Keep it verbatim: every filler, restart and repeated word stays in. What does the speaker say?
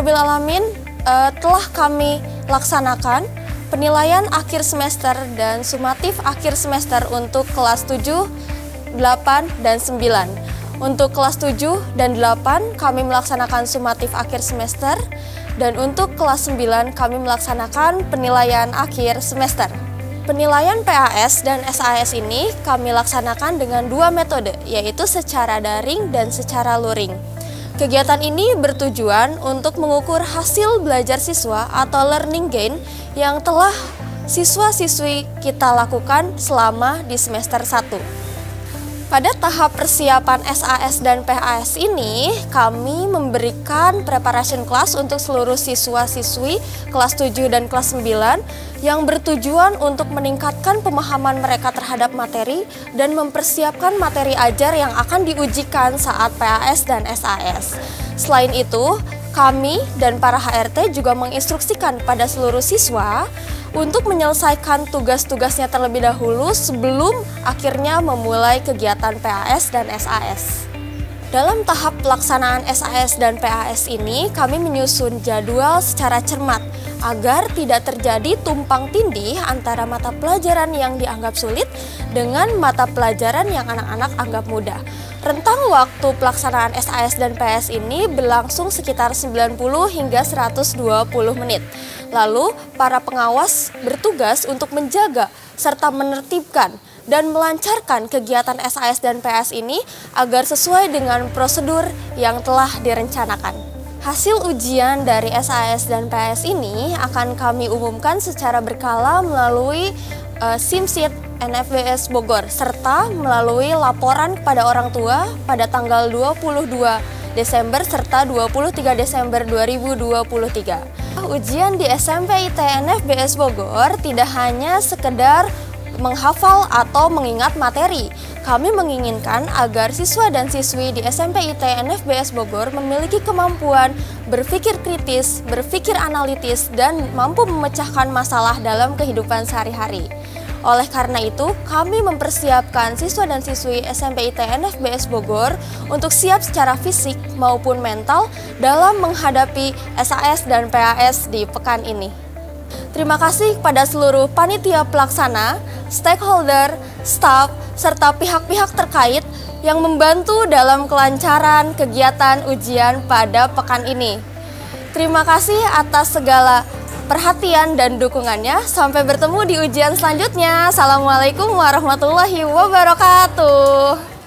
Rabbil Alamin, uh, telah kami laksanakan penilaian akhir semester dan sumatif akhir semester untuk kelas tujuh, delapan, dan sembilan. Untuk kelas tujuh dan delapan kami melaksanakan sumatif akhir semester, dan untuk kelas sembilan kami melaksanakan penilaian akhir semester. Penilaian P A S dan S A S ini kami laksanakan dengan dua metode, yaitu secara daring dan secara luring. Kegiatan ini bertujuan untuk mengukur hasil belajar siswa atau learning gain yang telah siswa-siswi kita lakukan selama di semester satu. Pada tahap persiapan S A S dan P A S ini, kami memberikan preparation class untuk seluruh siswa-siswi kelas tujuh dan kelas sembilan yang bertujuan untuk meningkatkan pemahaman mereka terhadap materi dan mempersiapkan materi ajar yang akan diujikan saat P A S dan S A S. Selain itu, kami dan para H R T juga menginstruksikan pada seluruh siswa untuk menyelesaikan tugas-tugasnya terlebih dahulu sebelum akhirnya memulai kegiatan P A S dan S A S. Dalam tahap pelaksanaan S A S dan P A S ini, kami menyusun jadwal secara cermat agar tidak terjadi tumpang tindih antara mata pelajaran yang dianggap sulit dengan mata pelajaran yang anak-anak anggap mudah. Rentang waktu pelaksanaan S A S dan P A S ini berlangsung sekitar sembilan puluh hingga seratus dua puluh menit. Lalu, para pengawas bertugas untuk menjaga serta menertibkan dan melancarkan kegiatan S A S dan P A S ini agar sesuai dengan prosedur yang telah direncanakan. Hasil ujian dari S A S dan P A S ini akan kami umumkan secara berkala melalui uh, SIMSIT N F B S Bogor serta melalui laporan kepada orang tua pada tanggal dua puluh dua Desember serta dua puluh tiga Desember dua ribu dua puluh tiga. Ujian di S M P I T N F B S Bogor tidak hanya sekedar menghafal atau mengingat materi. Kami menginginkan agar siswa dan siswi di S M P I T N F B S Bogor memiliki kemampuan berpikir kritis, berpikir analitis, dan mampu memecahkan masalah dalam kehidupan sehari-hari. Oleh karena itu, kami mempersiapkan siswa dan siswi S M P I T N F B S Bogor untuk siap secara fisik maupun mental dalam menghadapi S A S dan P A S di pekan ini. Terima kasih kepada seluruh panitia pelaksana, stakeholder, staf, serta pihak-pihak terkait yang membantu dalam kelancaran kegiatan ujian pada pekan ini. Terima kasih atas segala perhatian dan dukungannya. Sampai bertemu di ujian selanjutnya. Assalamualaikum warahmatullahi wabarakatuh.